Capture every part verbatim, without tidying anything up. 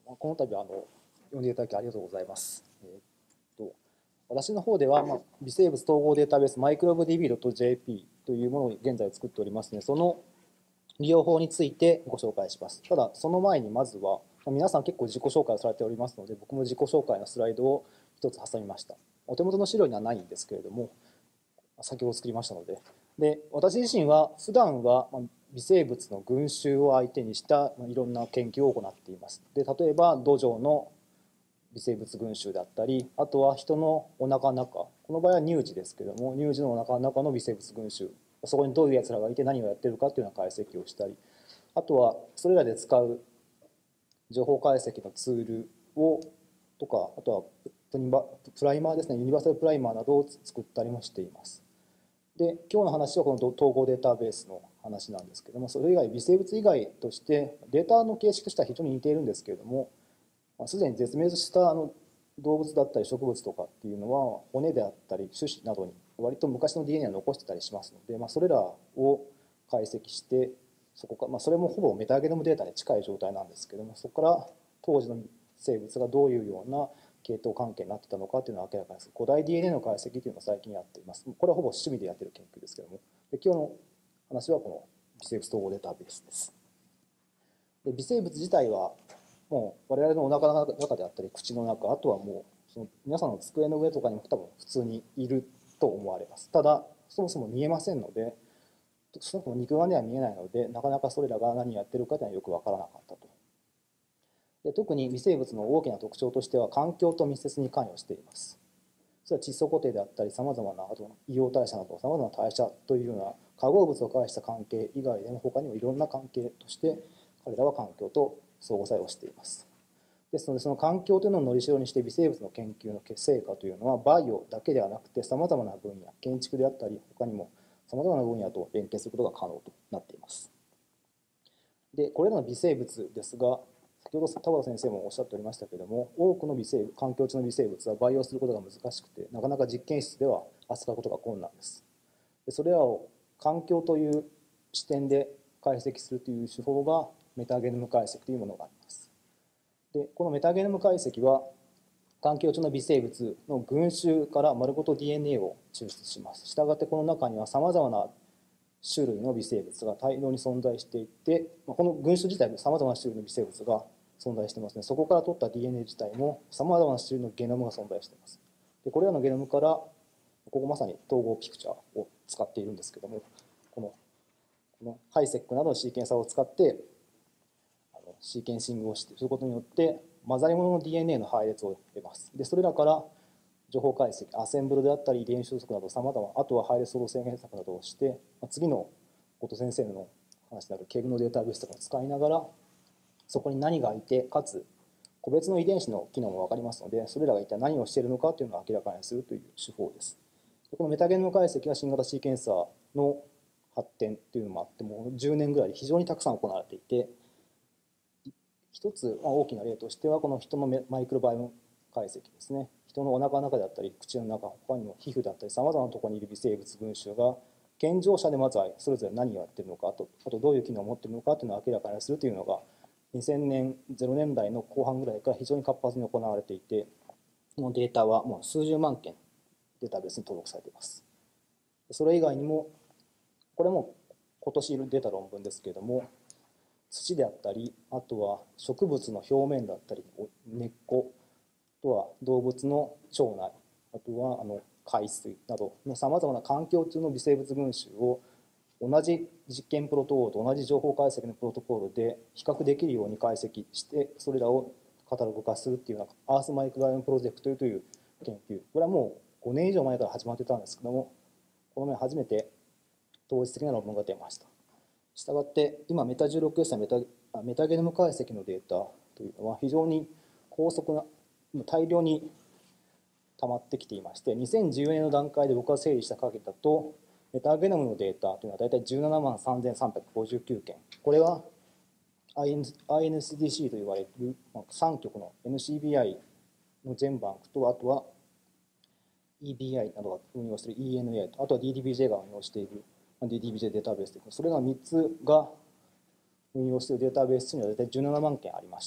この度はあの読んでいただきありがとうございます。えーっと私の方では、まあ、微生物統合データベース マイクロブディービードットジェーピー というものを現在作っておりますので、その利用法についてご紹介します。ただ、その前にまずは、皆さん結構自己紹介をされておりますので、僕も自己紹介のスライドを一つ挟みました。お手元の資料にはないんですけれども、先ほど作りましたので。で、私自身は普段は微生物の群衆を相手にしたいろんな研究を行っています。で、例えば土壌の微生物群衆であったり、あとは人のお腹の中、この場合は乳児ですけども、乳児のお腹の中の微生物群衆、そこにどういうやつらがいて何をやってるかというような解析をしたり、あとはそれらで使う情報解析のツールをとか、あとはプライマーですね、ユニバーサルプライマーなどを作ったりもしています。で、今日の話はこの統合データベースの話なんですけども、それ以外、微生物以外としてデータの形式としては非常に似ているんですけれども、すでに絶滅したあの動物だったり植物とかっていうのは骨であったり種子などに割と昔の ディーエヌエー を残してたりしますので、まあ、それらを解析してそこか、まあ、それもほぼメタゲノムデータに近い状態なんですけども、そこから当時の生物がどういうような系統関係になってたのかというのを明らかにする古代 ディーエヌエー の解析というのを最近やっています。これはほぼ趣味でやっている研究ですけども、で今日の話はこの微生物統合データベースです。で微生物自体はもう我々のお腹の中であったり口の中、あとはもうその皆さんの机の上とかにも多分普通にいると思われます。ただそもそも見えませんので、そもそも肉眼では見えないので、なかなかそれらが何をやってるかというのはよく分からなかったと。で特に微生物の大きな特徴としては環境と密接に関与しています。それは窒素固定であったり、さまざまなあと硫黄代謝などさまざまな代謝というような化合物を介した関係以外でも他にもいろんな関係として彼らは環境と相互作用しています。ですのでその環境というのをのりしろにして微生物の研究の成果というのはバイオだけではなくてさまざまな分野、建築であったり他にもさまざまな分野と連携することが可能となっています。でこれらの微生物ですが、先ほど田原先生もおっしゃっておりましたけれども、多くの微生物環境中の微生物は培養することが難しくてなかなか実験室では扱うことが困難です。でそれらを環境という視点で解析するという手法がメタゲノム解析というものがあります。でこのメタゲノム解析は環境中の微生物の群衆から丸ごと ディーエヌエー を抽出します。したがってこの中にはさまざまな種類の微生物が大量に存在していて、この群衆自体もさまざまな種類の微生物が存在していますね。そこから取った ディーエヌエー 自体もさまざまな種類のゲノムが存在しています。でこれらのゲノムからここまさに統合ピクチャーを使っているんですけども、このこのハイセックなどのシーケンサーを使ってあのシーケンシングをすることによって混ざり物の ディーエヌエー の配列を得ます。でそれらから情報解析、アセンブルであったり遺伝子予測などさまざま、あとは配列相動制限策などをして、次の後藤先生の話になるケグのデータベースとかを使いながらそこに何がいて、かつ個別の遺伝子の機能も分かりますので、それらが一体何をしているのかというのを明らかにするという手法です。このメタゲノム解析は新型シーケンサーの発展というのもあって、もうじゅうねんぐらいで非常にたくさん行われていて、一つ大きな例としてはこの人のマイクロバイオム解析ですね。人のお腹の中であったり口の中、他にも皮膚であったりさまざまなところにいる微生物群衆が健常者でまずはそれぞれ何をやっているのか、あとあとどういう機能を持っているのかというのを明らかにするというのがにせんねん、ゼロねんだいの後半ぐらいから非常に活発に行われていて、このデータはもう数十万件データベースに登録されています。それ以外にも、これも今年出た論文ですけれども、土であったり、あとは植物の表面だったり、根っこ、あとは動物の腸内、あとはあの海水などのさまざまな環境中の微生物群衆を同じ実験プロトコールと同じ情報解析のプロトコールで比較できるように解析して、それらをカタログ化するっていうようなアースマイクロバイオムプロジェクトという研究、これはもうごねん以上前から始まってたんですけども、この前初めて統一的な論文が出ました。したがって今メタじゅうろくエスやメタメタゲノム解析のデータというのは非常に高速な大量に溜まってきていまして、にせんじゅうよねんの段階で僕が整理した限りだとメタゲノムのデータというのは大体じゅうななまんさんぜんさんびゃくごじゅうきゅうけん、これは アイエヌエスディーシー と言われるさん局の エヌシービーアイ の全バンクと、あとは イービーアイ などが運用している イーエヌエー と、あとは ディーディービージェー が運用している ディーディービージェー データベースという、それらみっつが運用しているデータベースには大体じゅうななまんけんありました。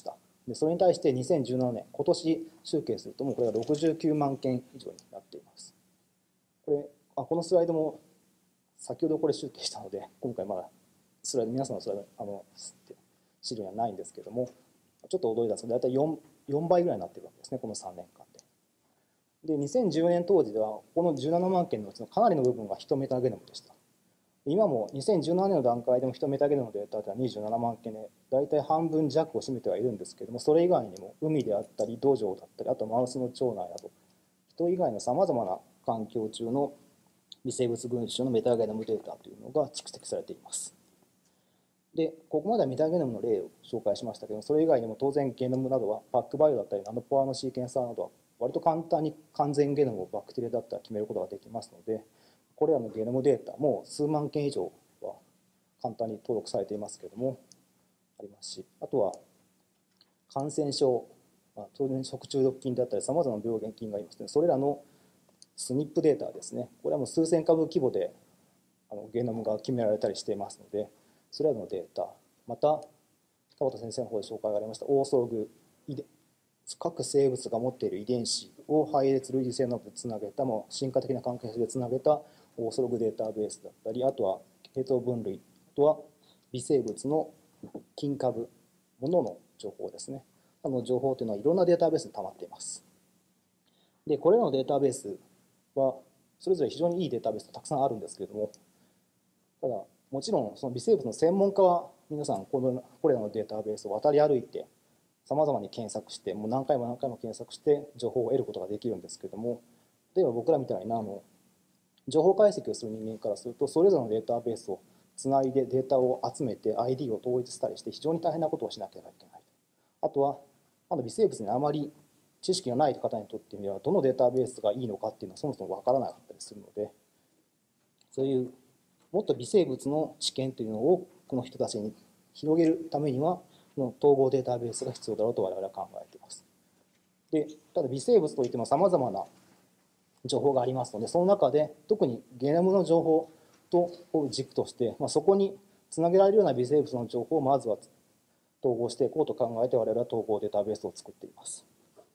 でそれに対してにせんじゅうななねん、今年集計するともうこれがろくじゅうきゅうまんけん以上になっています。これあこのスライドも先ほどこれ集計したので、今回まだスライド皆さんのスライドあの資料にはないんですけども、ちょっと驚いたんですけど、大体 4, 4倍ぐらいになっているわけですね、このさんねんかんで。で、にせんじゅうねん当時では、このじゅうななまんけんのうちのかなりの部分がヒトメタゲノムでした。今もにせんじゅうななねんの段階でもヒトメタゲノムのデータではにじゅうななまんけんで、大体半分弱を占めてはいるんですけれども、それ以外にも海であったり、土壌だったり、あとマウスの腸内など、人以外のさまざまな環境中の微生物群衆のメタゲノムデータというのが蓄積されています。で、ここまではメタゲノムの例を紹介しましたけど、それ以外にも当然ゲノムなどはパックバイオだったりナノポアのシーケンサーなどは割と簡単に完全ゲノムをバクテリアだったら決めることができますので、これらのゲノムデータも数万件以上は簡単に登録されていますけれどもありますし、あとは感染症、まあ、当然食中毒菌であったりさまざまな病原菌がありますので、それらのスニップデータですね、これはもう数千株規模であのゲノムが決められたりしていますので、それらのデータ、また田畑先生の方で紹介がありましたオーソログ、各生物が持っている遺伝子を配列類似性などでつなげた、もう進化的な関係性でつなげたオーソログデータベースだったり、あとは系統分類、あとは微生物の菌株、ものの情報ですね。あの情報というのはいろんなデータベースに溜まっています。で、これらのデータベースはそれぞれ非常にいいデータベースがたくさんあるんですけれども、ただもちろんその微生物の専門家は皆さんこのこれらのデータベースを渡り歩いてさまざまに検索して、もう何回も何回も検索して情報を得ることができるんですけれども、例えば僕らみたいなあの情報解析をする人間からすると、それぞれのデータベースをつないでデータを集めて アイディー を統一したりして非常に大変なことをしなければいけない。あとはまだ微生物にあまり知識がない方にとってみればどのデータベースがいいのかっていうのはそもそも分からなかったりするので、そういうもっと微生物の知見というのを多くの人たちに広げるためにはの統合データベースが必要だろうと我々は考えています。で、ただ微生物といってもさまざまな情報がありますので、その中で特にゲノムの情報とを軸として、まあ、そこにつなげられるような微生物の情報をまずは統合していこうと考えて我々は統合データベースを作っています。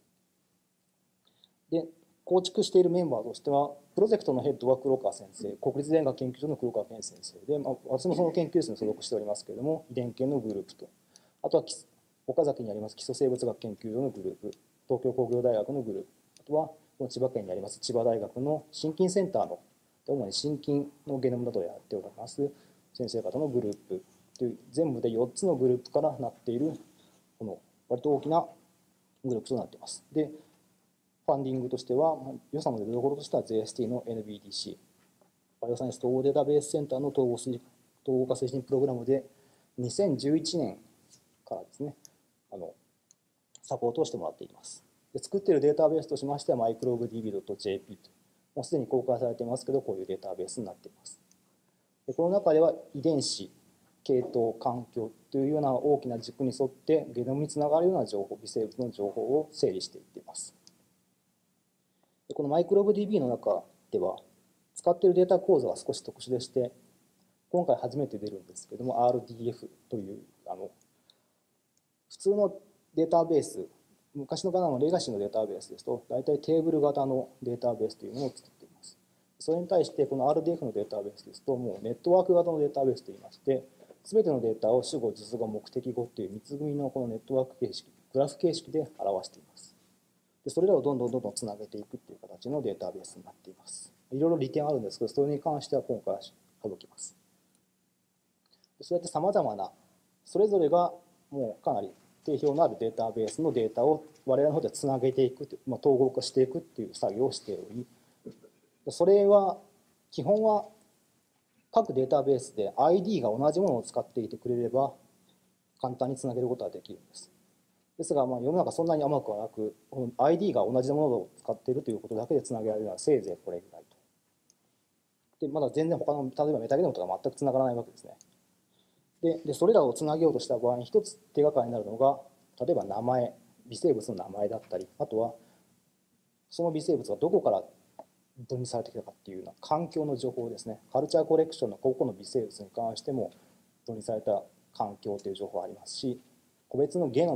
で、構築しているメンバーとしては、プロジェクトのヘッドは黒川先生、国立大学研究所の黒川健先生で、まあ、私もその研究室に所属しておりますけれども、遺伝系のグループと、あとは岡崎にあります基礎生物学研究所のグループ、東京工業大学のグループ、あとは千葉県にあります千葉大学の心筋センターの主に心筋のゲノムなどをやっております先生方のグループという全部でよっつのグループからなっているこの割と大きなグループとなっています。で、ファンディングとしては予算の出所としては ゼーエスティー の エヌビーディーシー バイオサイエンス統合データベースセンターの統合統合化推進プログラムでにせんじゅういちねんからですね、あのサポートをしてもらっています。で作っているデータベースとしましては マイクロブディービードットジェーピー と、もうすでに公開されていますけど、こういうデータベースになっています。でこの中では遺伝子、系統、環境というような大きな軸に沿ってゲノムにつながるような情報、微生物の情報を整理していっています。でこのマイクロブディービー の中では使っているデータ構造は少し特殊でして、今回初めて出るんですけども アールディーエフ というあの普通のデータベース、昔の方のレガシーのデータベースですと大体テーブル型のデータベースというのを作っています。それに対してこの アールディーエフ のデータベースですともうネットワーク型のデータベースといいまして、全てのデータを主語、述語、目的語というみっつ組のこのネットワーク形式、グラフ形式で表しています。でそれらをどんどんどんどんつなげていくという形のデータベースになっています。いろいろ利点あるんですけど、それに関しては今回は省きます。そうやってさまざまなそれぞれがもうかなり定評のあるデータベースのデータを我々の方でつなげていく、まあ、統合化していくっていう作業をしており、それは基本は各データベースで アイディー が同じものを使っていてくれれば簡単につなげることができるんです。ですが、まあ世の中そんなに甘くはなく、アイディー が同じものを使っているということだけでつなげられるのはせいぜいこれぐらいと。で、まだ全然他の、例えばメタゲノムとか全くつながらないわけですね。で、でそれらをつなげようとした場合に一つ手がかりになるのが、例えば名前、微生物の名前だったり、あとはその微生物がどこから分離されてきたかっていうような環境の情報ですね。カルチャーコレクションの個々の微生物に関しても分離された環境という情報がありますし、個別のゲノム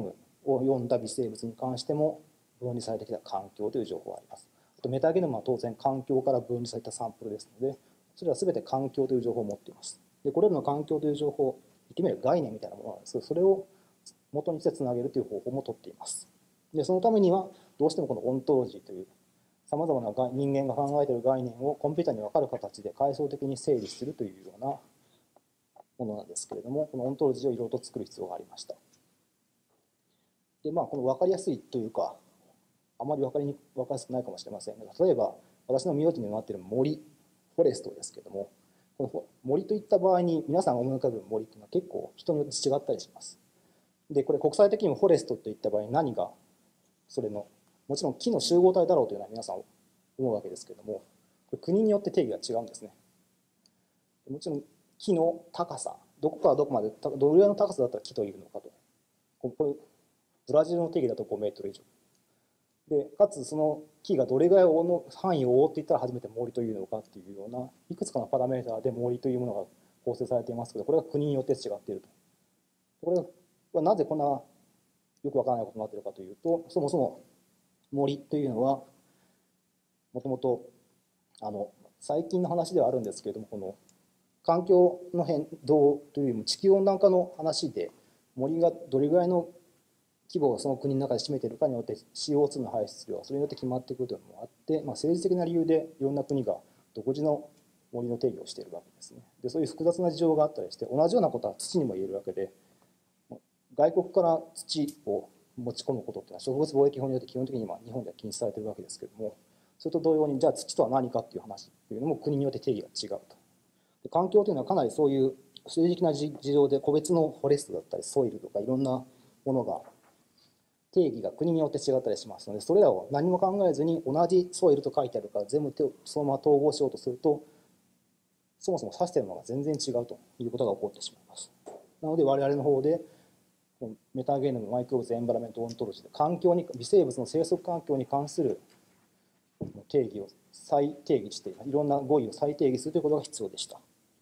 を読んだ微生物に関しても分離されてきた環境という情報があります。あとメタゲノムは当然環境から分離されたサンプルですので、それは全て環境という情報を持っています。でこれらの環境という情報、言ってみれば概念みたいなものなんですけど、それを元にしてつなげるという方法もとっています。でそのためにはどうしてもこのオントロジーというさまざまな人間が考えている概念をコンピューターに分かる形で階層的に整理するというようなものなんですけれども、このオントロジーをいろいろと作る必要がありました。でまあこの分かりやすいというか、あまり分かりに分かりやすくないかもしれませんが、例えば私の名字になっている森、フォレストですけれども、この森といった場合に皆さんが思い浮かべる森というのは結構人によって違ったりします。でこれ国際的にもフォレストといった場合に何がそれのもちろん木の集合体だろうというのは皆さん思うわけですけれども、これ国によって定義が違うんですね。もちろん木の高さ、どこからどこまでどれぐらいの高さだったら木というのかと、これブラジルの定義だとごメートル以上で、かつその木がどれぐらいの範囲を覆っていったら初めて森というのかっていうようないくつかのパラメータで森というものが構成されていますけど、これが国によって違っていると。これはなぜこんなよくわからないことになっているかというと、そもそも森というのはもともとあの最近の話ではあるんですけれども、この環境の変動というよりも地球温暖化の話で、森がどれぐらいの規模をその国の中で占めているかによって シーオーツー の排出量はそれによって決まってくるというのもあって、まあ、政治的な理由でいろんな国が独自の森の定義をしているわけですね。でそういう複雑な事情があったりして、同じようなことは土にも言えるわけで、外国から土を持ち込むことっていうのは植物貿易法によって基本的に今日本では禁止されているわけですけれども、それと同様にじゃあ土とは何かっていう話っていうのも国によって定義が違うと。で環境というのはかなりそういう政治的な事情で個別のフォレストだったりソイルとかいろんなものが定義が国によって違ったりしますので、それらを何も考えずに同じソイルと書いてあるから全部そのまま統合しようとすると、そもそも指しているのが全然違うということが起こってしまいます。なので我々の方でメタゲノムマイクロブズエンバラメントオントロジーで環境に微生物の生息環境に関する定義を再定義して、いろんな語彙を再定義するということが必要でした。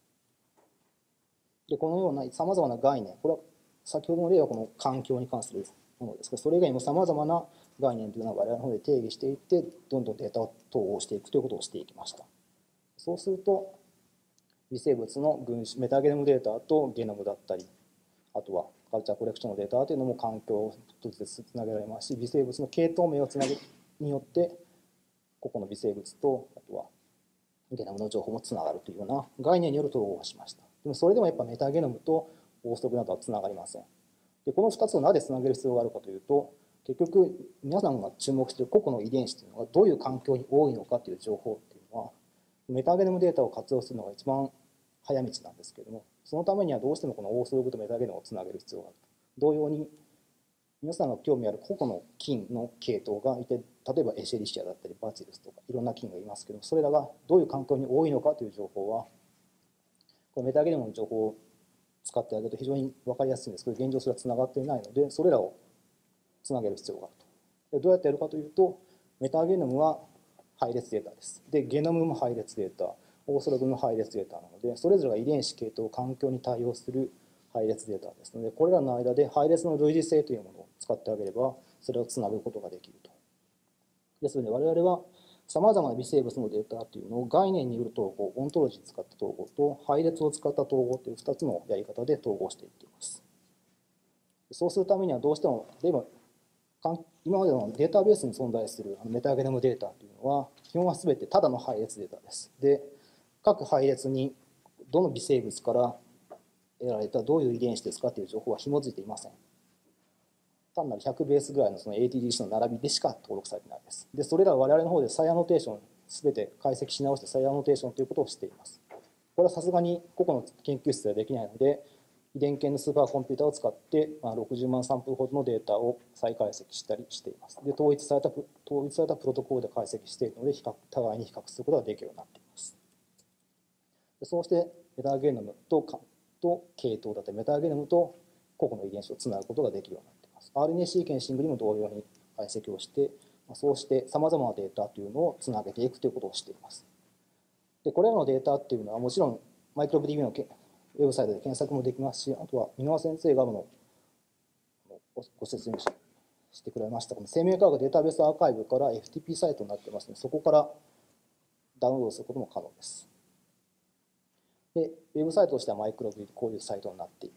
でこのようなさまざまな概念、これは先ほどの例はこの環境に関するものですが、それ以外にもさまざまな概念というのは我々の方で定義していって、どんどんデータを統合していくということをしていきました。そうすると微生物の群子メタゲノムデータとゲノムだったり、あとはカルチャーコレクションのデータというのも環境とつなげられますし、微生物の系統名をつなげによって個々の微生物とあとはゲノムの情報もつながるというような概念による統合をしました。でもそれでもやっぱメタゲノムとオーストクなどはつながりません。でこのふたつをなぜつなげる必要があるかというと、結局皆さんが注目している個々の遺伝子というのがどういう環境に多いのかという情報っていうのはメタゲノムデータを活用するのが一番早道なんですけれども、そのためにはどうしてもこのオーソログとメタゲノムをつなげる必要があると。同様に皆さんが興味ある個々の菌の系統がいて、例えばエシェリシアだったりバチルスとかいろんな菌がいますけども、それらがどういう環境に多いのかという情報はこのメタゲノムの情報を使ってあげると非常に分かりやすいんですけど、現状それはつながっていないので、それらをつなげる必要があると。でどうやってやるかというと、メタゲノムは配列データです。でゲノムも配列データ、オーソログも配列データなので、それぞれが遺伝子系統環境に対応する配列データですので、これらの間で配列の類似性というものを使ってあげればそれをつなぐことができると。ですので我々はさまざまな微生物のデータというのを概念による統合、オントロジーを使った統合と配列を使った統合というふたつのやり方で統合していっています。そうするためにはどうしても例えば今までのデータベースに存在するメタゲノムデータというのは基本は全てただの配列データです。で各配列にどの微生物から得られたどういう遺伝子ですかという情報は紐づいていません。単なるひゃくベースぐらいのその エーティーディーシー の並びでしか登録されていないです。でそれらは我々の方で再アノテーション全て解析し直して再アノテーションということをしています。これはさすがに個々の研究室ではできないので、遺伝系のスーパーコンピューターを使って、まあ、ろくじゅうまんサンプルほどのデータを再解析したりしています。で統一された統一されたプロトコルで解析しているので比較互いに比較することができるようになっています。でそうしてメタゲノムとと系統だったりメタゲノムと個々の遺伝子をつなぐことができるようになっています。アールエヌエー シーケンシングにも同様に解析をして、そうしてさまざまなデータというのをつなげていくということをしています。でこれらのデータっていうのはもちろんマイクロブ ディービー のウェブサイトで検索もできますし、あとは箕輪先生がのご説明してくれました。この生命科学データベースアーカイブから エフティーピー サイトになっていますので、そこからダウンロードすることも可能です。で、ウェブサイトとしてはマイクロ ブイ こういうサイトになっています。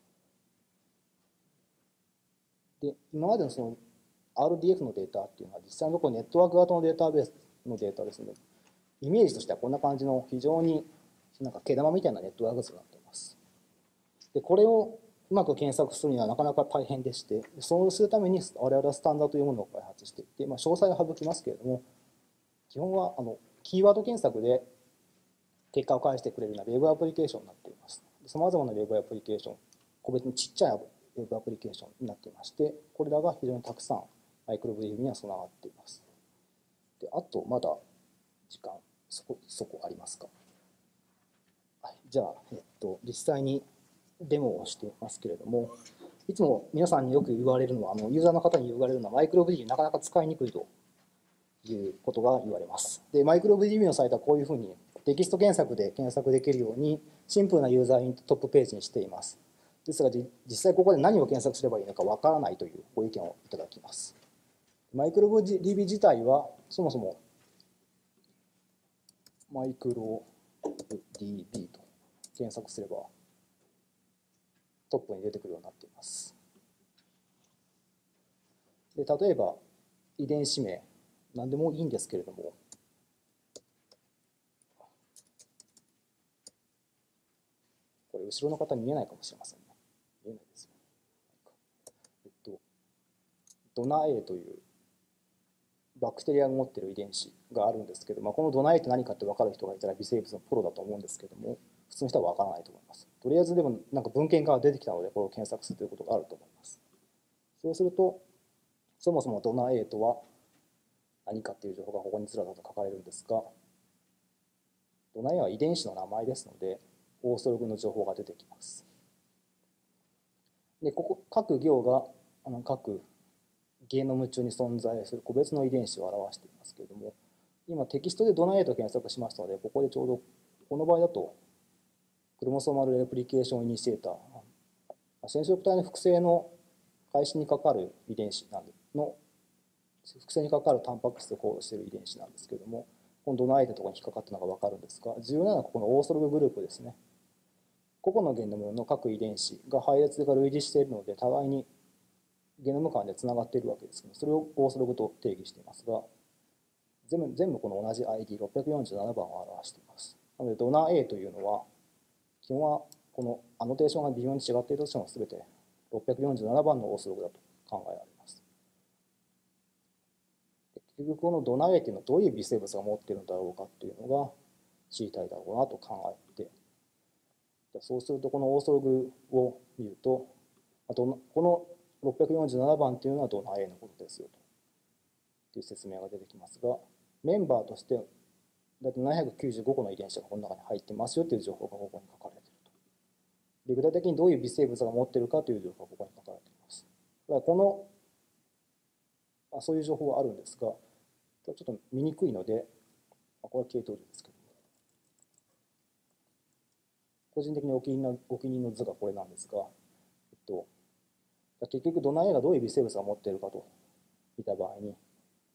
で、今までのその アールディーエフ のデータっていうのは、実際のところネットワーク型のデータベースのデータですので、イメージとしてはこんな感じの非常になんか毛玉みたいなネットワーク図になっています。で、これをうまく検索するにはなかなか大変でして、そうするために我々はスタンダードというものを開発していて、まあ、詳細は省きますけれども、基本はあのキーワード検索で結果を返してくれるようなウェブアプリケーションになっています。さまざまなウェブアプリケーション、個別にちっちゃいウェブアプリケーションになっていまして、これらが非常にたくさんマイクロ ブイ には備わっています。で、あとまだ時間そこそこありますか。はい、じゃあ、えっと、実際にデモをしていますけれども、いつも皆さんによく言われるのは、あのユーザーの方に言われるのは、マイクロ ブイ なかなか使いにくいということが言われます。で、マイクロ ブイ のサイトはこういうふうにテキスト検索で検索できるように、シンプルなユーザーイントップページにしています。ですが、実際ここで何を検索すればいいのかわからないというご意見をいただきます。マイクロ ブイ 自体は、そもそもマイクロ ディービー と検索すればトップに出てくるようになっています。で、例えば遺伝子名、何でもいいんですけれども、これ後ろの方見えないかもしれませんね。見えないですよ。えっと、ドナ A というバクテリアが持っている遺伝子があるんですけど、まあ、このドナ A って何かって分かる人がいたら微生物のプロだと思うんですけども、普通の人は分からないと思います。とりあえずでもなんか文献から出てきたので、これを検索するということがあると思います。そうすると、そもそもドナ A とは何かっていう情報がここにずらずらと書かれるんですが、ドナ A は遺伝子の名前ですので、オーソログの情報が出てきます。で、ここ各行があの各ゲノム中に存在する個別の遺伝子を表していますけれども、今テキストでドナ A と検索しましたので、ここでちょうどこの場合だとクロモソーマルレプリケーションイニシエーター、染色体の複製の開始にかかる遺伝子の複製にかかるタンパク質をコードしている遺伝子なんですけれども、このドナ A というところに引っかかったのが分かるんですが、重要なのはここのオーソロググループですね。個々のゲノムの各遺伝子が配列が類似しているので、互いにゲノム間でつながっているわけですけど、それをオーソログと定義していますが、全部全部この同じ アイディーろっぴゃくよんじゅうなな 番を表しています。なので、ドナ A というのは、基本はこのアノテーションが微妙に違っているとしても、すべてろっぴゃくよんじゅうななばんのオーソログだと考えられます。結局、このドナ A というのはどういう微生物が持っているんだろうかというのが知りたいだろうなと考えて、そうするとこのオーソログを見ると、あとこのろっぴゃくよんじゅうななばんというのはドナ A のことですよという説明が出てきますが、メンバーとしてだいたいななひゃくきゅうじゅうごこの遺伝子がこの中に入ってますよという情報がここに書かれていると。で、具体的にどういう微生物が持っているかという情報がここに書かれています。だからこのあそういう情報はあるんですが、ちょっと見にくいので、これは系統樹ですけども、個人的にお気に入りのお気に入りの図がこれなんですが、えっと、結局ドナ A がどういう微生物が持っているかと見た場合に、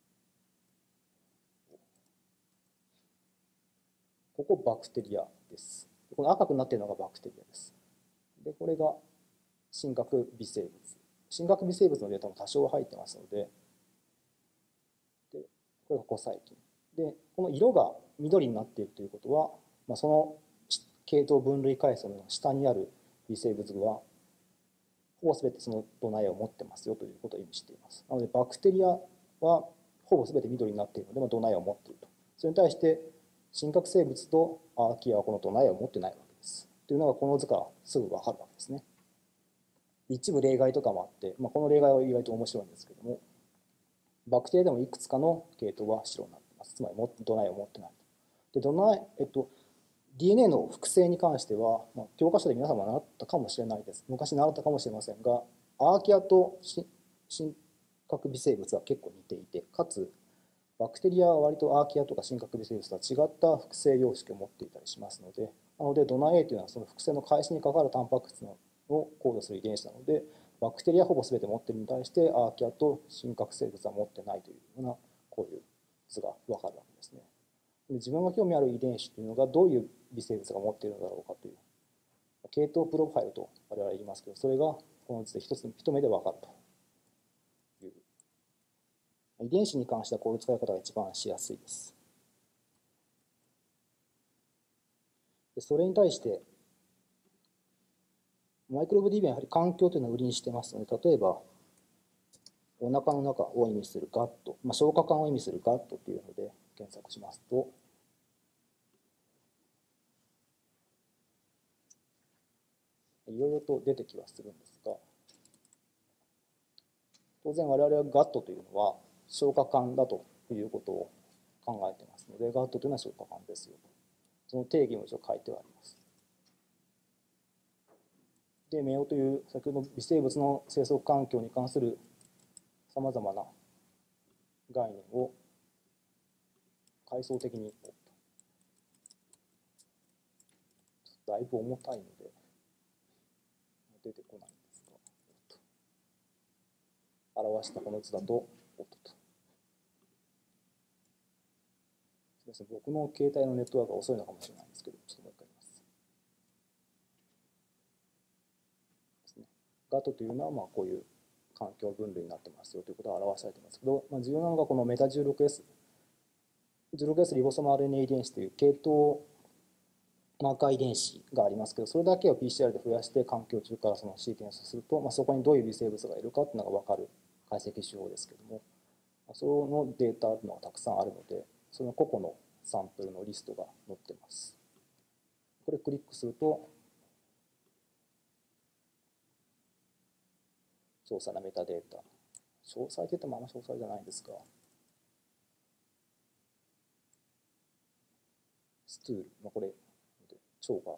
ここバクテリアです。この赤くなっているのがバクテリアです。で、これが真核微生物。真核微生物のデータも多少入ってますので、でこれが古細菌。で、この色が緑になっているということは、まあ、その系統分類階層の下にある微生物は、ほぼ全てそのドナ A を持ってますよということを意味しています。なので、バクテリアはほぼ全て緑になっているので、まあ、ドナ A を持っていると。それに対して、真核生物とアーキアはこのドナ A を持ってないわけです。というのがこの図からすぐ分かるわけですね。一部例外とかもあって、まあ、この例外は意外と面白いんですけども、バクテリアでもいくつかの系統は白になっています。つまりドナ A を持ってない。で、ドナ A、えっと、ディーエヌエー の複製に関しては、まあ、教科書で皆様習ったかもしれないです。昔習ったかもしれませんが、アーキアと真核微生物は結構似ていて、かつ、バクテリアは割とアーキアとか真核微生物とは違った複製様式を持っていたりしますので、なので、ドナ A というのはその複製の開始にかかるタンパク質をコードする遺伝子なので、 バクテリアほぼ全て持っているに対してアーキアと真核生物は持ってないというようなこういう図が分かるわけですね。で自分が興味ある遺伝子というのがどういう微生物が持っているのだろうかという系統プロファイルと我々は言いますけど、それがこの図で一つ一目で分かるという。遺伝子に関してはこういう使い方が一番しやすいです。でそれに対してマイクロブ ディービー はやはり環境というのを売りにしてますので、例えばお腹の中を意味するガット、まあ、消化管を意味するガットというので検索しますと、いろいろと出てきはするんですが、当然我々はガットというのは消化管だということを考えていますので、ガットというのは消化管ですよと。その定義も一応書いてはあります。で、メオという先ほどの微生物の生息環境に関するさまざまな概念を階層的にだいぶ重たいので出てこないんですが、表したこの図だとおっとと僕の携帯のネットワークが遅いのかもしれないんですけど、ちょっともう一回言います。ですね、ガトというのはまあこういう環境分類になってますよということが表されていますけど、まあ、重要なのがこのメタ じゅうろくエス、じゅうろくエス リボソーム アールエヌエー 遺伝子という系統マーカー遺伝子がありますけど、それだけを ピーシーアール で増やして環境中からそのシーケンスすると、まあ、そこにどういう微生物がいるかというのが分かる解析手法ですけども、そのデータというのがたくさんあるので、その個々のサンプルのリストが載っています。これクリックすると、詳細なメタデータ。詳細といってもあんま詳細じゃないんですが、ストゥール、まあ、これ、腸が、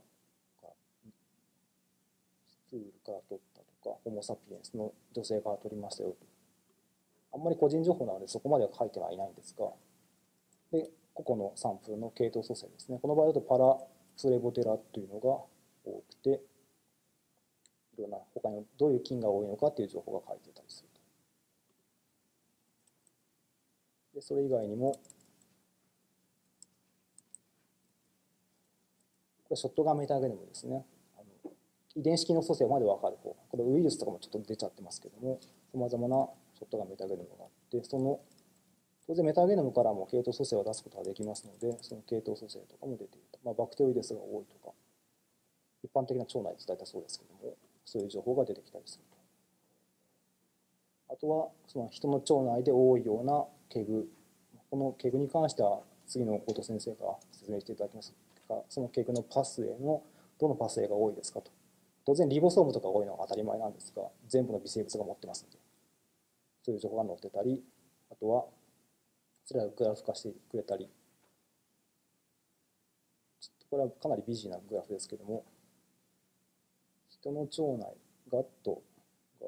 ストゥールから取ったとか、ホモ・サピエンスの女性から取りましたよと。あんまり個人情報なのでそこまでは書いてはいないんですが、で、個々のサンプルの系統組成ですね。この場合だとパラフレボテラというのが多くて、いろんな他にどういう菌が多いのかという情報が書いてたりすると。で、それ以外にも、これショットガンメタゲノムですね。あの遺伝子機能組成まで分かる方。これウイルスとかもちょっと出ちゃってますけども、さまざまなショットガンメタゲノムがあって、その当然メタゲノムからも系統組成を出すことができますので、その系統組成とかも出ていると。まあ、バクテロイデスが多いとか、一般的な腸内で伝えたそうですけども、そういう情報が出てきたりすると。あとは、その人の腸内で多いようなケグ。このケグに関しては、次の後藤先生が説明していただきますが、そのケグのパスウェイのどのパスウェイが多いですかと。当然、リボソームとか多いのは当たり前なんですが、全部の微生物が持ってますので、そういう情報が載ってたり、あとは、それらをグラフ化してくれたり、これはかなりビジーなグラフですけども、人の腸内、ガットが、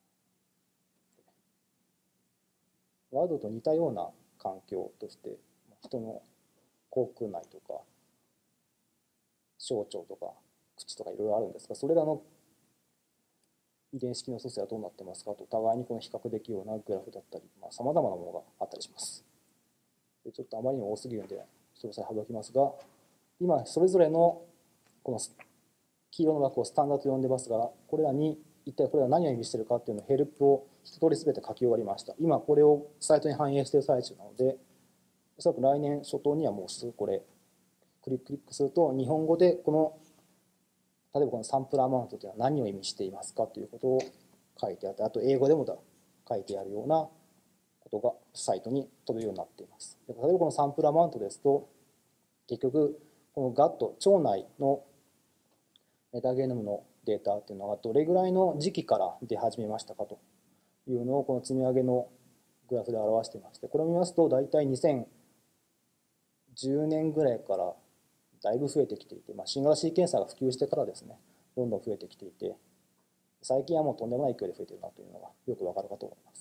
ワードと似たような環境として、人の口腔内とか、小腸とか、口とかいろいろあるんですが、それらの遺伝子機能組成はどうなってますかと、互いにこの比較できるようなグラフだったり、さまざ、まなものがあったりします。でちょっとあまりにも多すぎるので、詳細省きますが、今、それぞれのこの黄色の枠をスタンダードと呼んでますが、これらに一体これは何を意味しているかっていうのをヘルプを一通りすべて書き終わりました。今これをサイトに反映している最中なので、おそらく来年初頭にはもうすぐこれクリックすると、日本語でこの例えばこのサンプルアマウントというのは何を意味していますかということを書いてあって、あと英語でも書いてあるようなことがサイトに飛ぶようになっています。例えばこのサンプルアマウントですと、結局このガット、腸内のメタゲノムのデータっていうのがどれぐらいの時期から出始めましたかというのをこの積み上げのグラフで表していまして、これを見ますと大体にせんじゅうねんぐらいからだいぶ増えてきていて、まあ、シングルシーケンサーが普及してからですね、どんどん増えてきていて、最近はもうとんでもない勢いで増えているなというのがよくわかるかと思います。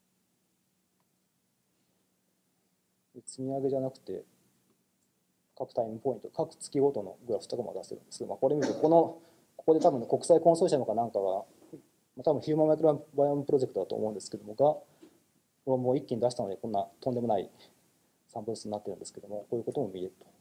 積み上げじゃなくて、各タイムポイント、各月ごとのグラフとかも出せるんですけど、まあ、これ見ると、この、ここで多分国際コンソーシアムかなんかがまあ、多分ヒューマンマイクロバイオームプロジェクトだと思うんですけどもが、論文を一気に出したので、こんなとんでもないサンプル数になってるんですけども、こういうことも見れると。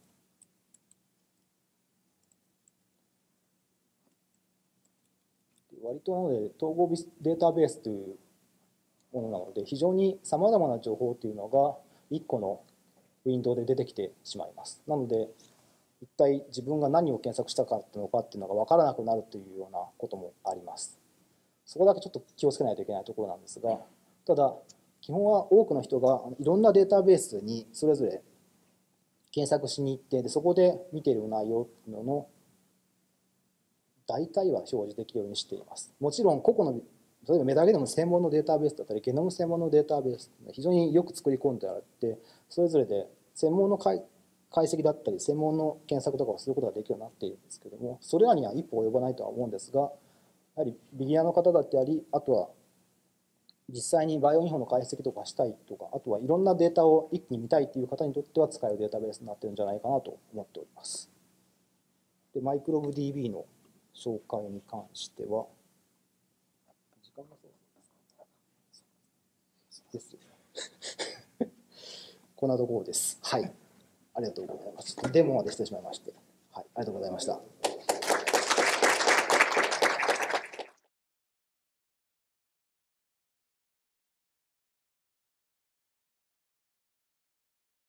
割となので、統合データベースというものなので、非常にさまざまな情報というのがいっこのウィンドウで出てきてしまいます。なので、一体自分が何を検索したかっていうのかっていうのが分からなくなるというようなこともあります。そこだけちょっと気をつけないといけないところなんですが、ただ、基本は多くの人がいろんなデータベースにそれぞれ検索しに行って、でそこで見ている内容っていうのの大体は表示できるようにしています。もちろん個々の、例えばメタゲノム専門のデータベースだったり、ゲノム専門のデータベース、非常によく作り込んであって、それぞれで専門の解析だったり、専門の検索とかをすることができるようになっているんですけども、それらには一歩及ばないとは思うんですが、やはりビギナーの方だったり、あとは実際にバイオインフォの解析とかしたいとか、あとはいろんなデータを一気に見たいという方にとっては使えるデータベースになっているんじゃないかなと思っております。で、マイクロブ ディービー の紹介に関しては、時間がそうですよね。こんなところです。はい。ありがとうございます。デモまでしてしまいまして。はい。ありがとうございました。